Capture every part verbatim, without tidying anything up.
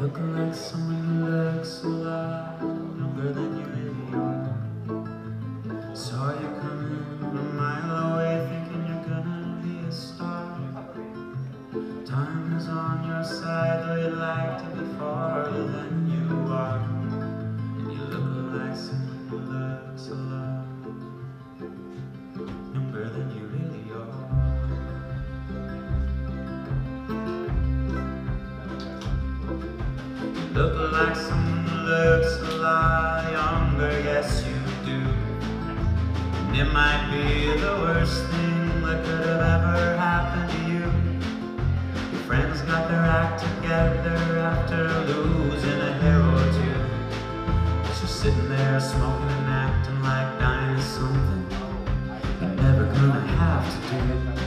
look like someone who looks a lot younger than you really are. Saw you coming a mile away thinking you're gonna be a star. Time is on your side, though you'd like to be farther than you are. And you look like someone who looks a lot younger than you really are. Look like someone who looks a lot younger, yes you do. And it might be the worst thing that could have ever happened to you. Your friends got their act together after losing a hair or two. But you're sitting there smoking and acting like dying is something you're never gonna have to do.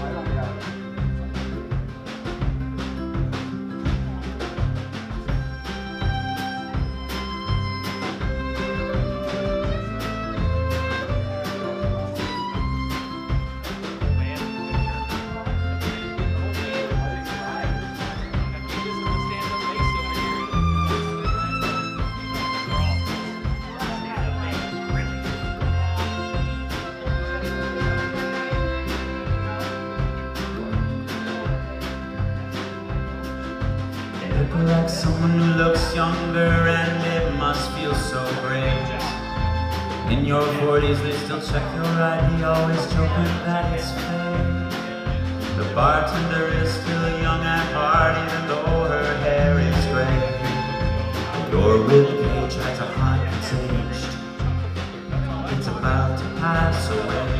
Look like someone who looks younger, and it must feel so great. In your forties they still check your I D, always joking that it's fake. The bartender is still young and hearty, even though her hair is gray. Your ribcage has a heart that's aged, it's about to pass away.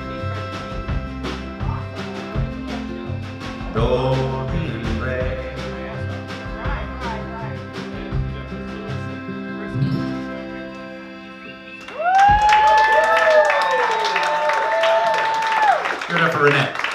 Dorian Gray. Give it up for Renae.